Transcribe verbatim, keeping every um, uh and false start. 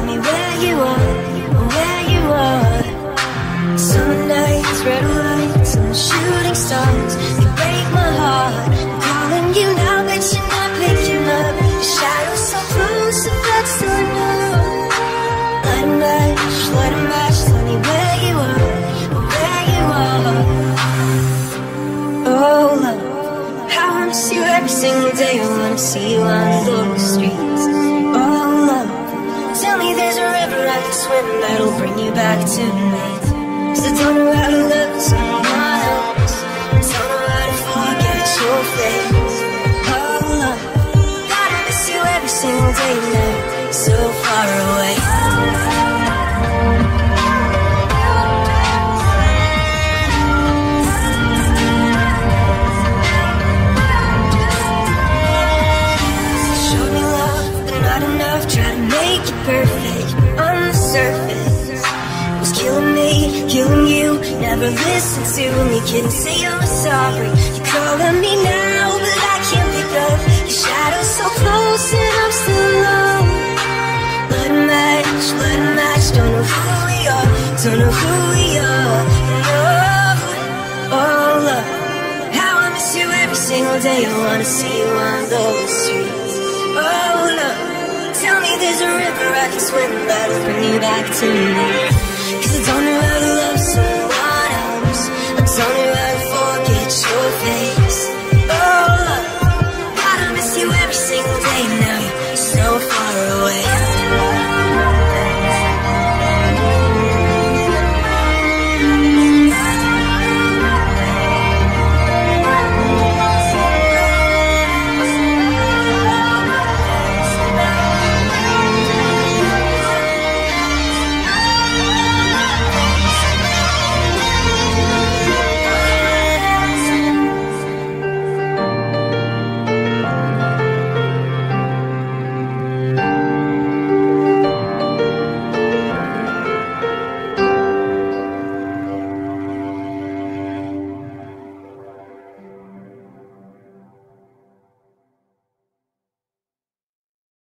me where you are, where you are. Summer nights, red lights, and shooting stars, they break my heart. I'm calling you now, but you're not picking up. Your shadow's so close, if that's so enough. Light a match, light a match, tell me where you are, where you are. Oh love, how I miss you every single day. I wanna see you on those streets. Oh love, tell me there's a river I can swim that'll bring you back to me. 'Cause I don't know how to love someone else, I don't know how to forget your face. Oh love, God, I miss you every single day now, so far away. Try to make it perfect on the surface. It was killing me, killing you. Never listened to me, couldn't say I'm sorry. You're calling me now, but I can't pick up. Your shadow's so close and I'm still alone. Light a match, light a match. Don't know who we are, don't know who we are. Oh, oh love, how I miss you every single day. I wanna see you on those streets. Oh love, tell me there's a river I can swim that'll bring you back to me.